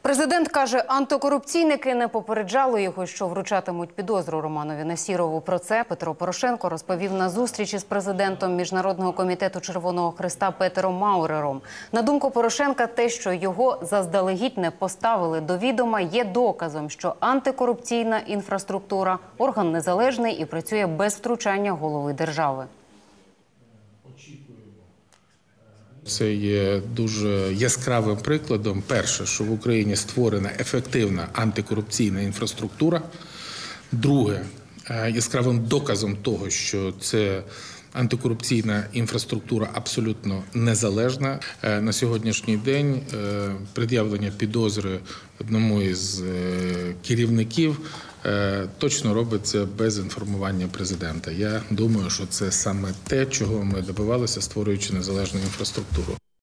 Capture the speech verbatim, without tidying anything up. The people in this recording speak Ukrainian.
Президент каже, антикорупційники не попереджали його, що вручатимуть підозру Романові Насірову. Про це Петро Порошенко розповів на зустрічі з президентом Міжнародного комітету Червоного Хреста Петером Маурером. На думку Порошенка, те, що його заздалегідь не поставили до відома, є доказом, що антикорупційна інфраструктура – орган незалежний і працює без втручання голови держави. Це є дуже яскравим прикладом. Перше, що в Україні створена ефективна антикорупційна інфраструктура. Друге, яскравим доказом того, що це антикорупційна інфраструктура абсолютно незалежна. На сьогоднішній день пред'явлення підозри одному із керівників точно робиться без інформування президента. Я думаю, що це саме те, чого ми добивалися, створюючи незалежну інфраструктуру.